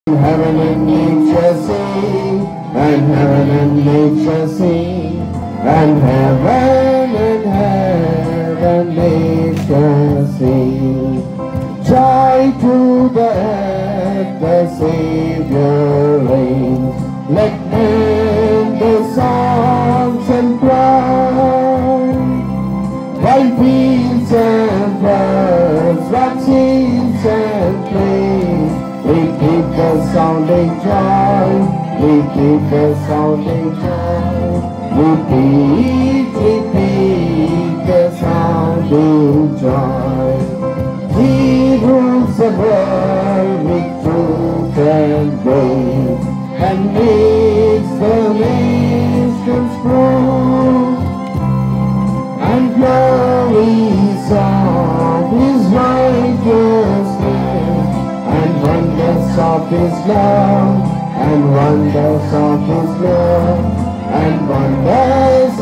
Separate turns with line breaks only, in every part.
Heaven and nature sing, and heaven and nature sing, and heaven and nature sing. Joy to the earth, the Savior reigns. Let men the songs and cry, while fields and floods, rocks, hills and plains. We keep the sounding joy, we keep the sounding joy. Repeat the sounding joy. He rules the world with truth and grace, and makes the nations grow, and glories of His righteousness, and wonders of His love, and wonders of His love, and wonders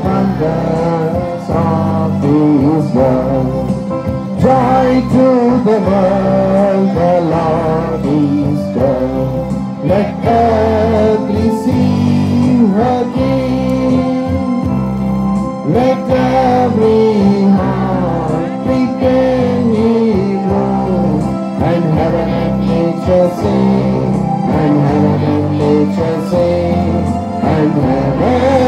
of His love. Joy to the world, the Lord is come. Let earth receive her King. Let every heart prepare Him room, and heaven and nature sing, and heaven and nature sing, and heaven